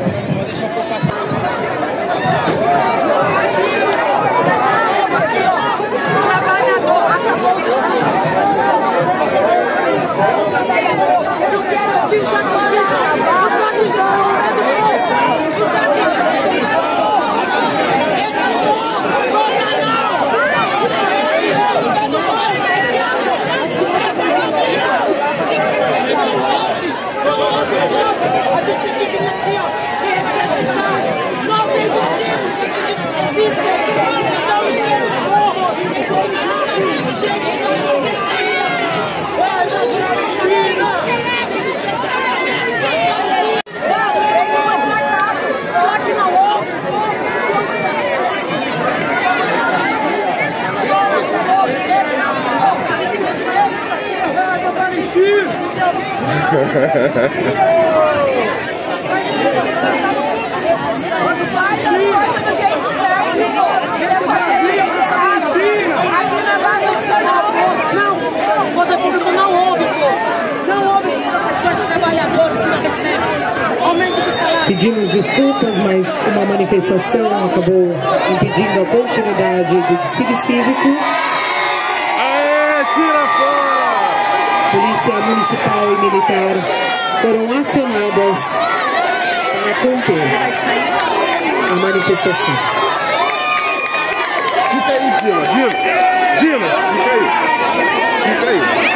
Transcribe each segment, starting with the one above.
Trabalhador, acabou o desfile. Eu não quero ouvir os atingidos. Os atingidos estão no meio do povo. Os atingidos. Esse é o conta não. No meio do povo. A gente tem que vir aqui, ó, e representar. Nós existimos, existem, estão em menos morros. Gente, nós não tem que ser já que não houve, somos do povo, não, o poder público não ouve o povo, não ouve os trabalhadores que não recebem aumento de salário. Pedimos desculpas, mas uma manifestação acabou impedindo a continuidade do desfile cívico. Aê, tira fora! Polícia Municipal e Militar foram acionadas para conter a manifestação. Fica aí, Dina, fica aí. Fica aí.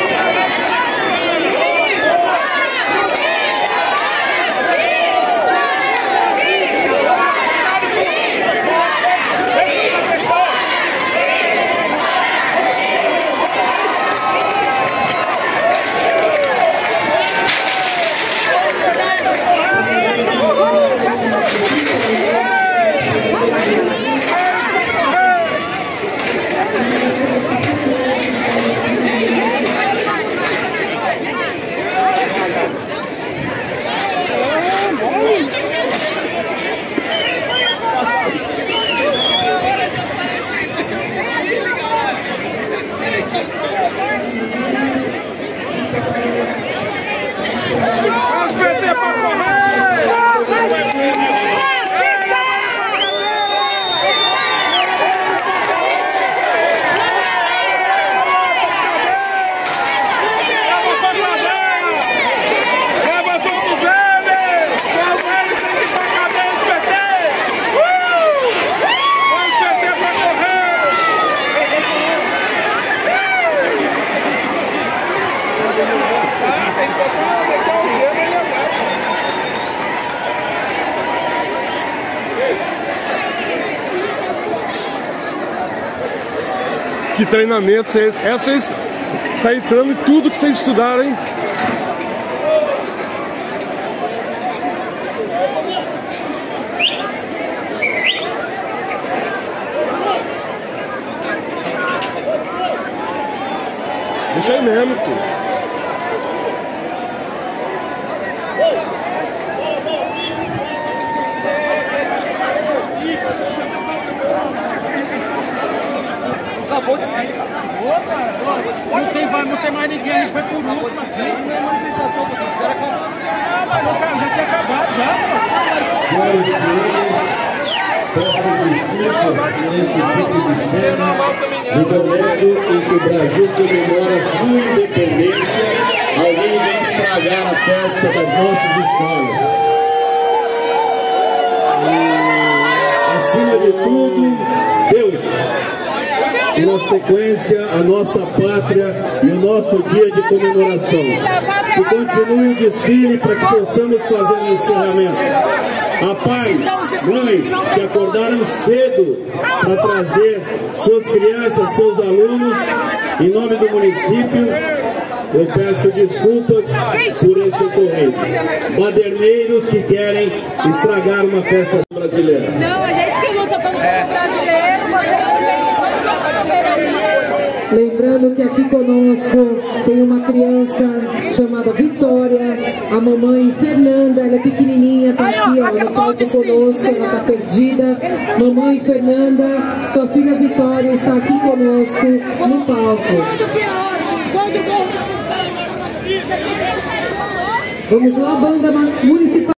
Que treinamentos é esse? Vocês tá entrando em tudo que vocês estudaram, hein? Deixa aí mesmo, pô. Acabou de ser. Não tem mais ninguém, a gente vai por último aqui. Não é manifestação, você espera acabar. Ah, mas não, cara, já tinha acabado, já. Esse tipo de cena no momento em que o Brasil comemora sua independência, alguém vem estragar a festa das nossas escolas. E, acima de tudo, Deus. E na sequência, a nossa pátria e o nosso dia de comemoração. Que continue o desfile para que possamos fazer o encerramento. A paz, mães que acordaram cedo para trazer suas crianças, seus alunos, em nome do município, eu peço desculpas por esse ocorrido. Baderneiros que querem estragar uma festa brasileira. Não, a gente que luta pelo povo brasileiro. Lembrando que aqui conosco tem uma criança chamada Vitória, a mamãe Fernanda, ela é pequenininha, tá aqui ó, no palco conosco, ela tá perdida. Mamãe Fernanda, sua filha Vitória está aqui conosco no palco. Vamos lá, banda municipal.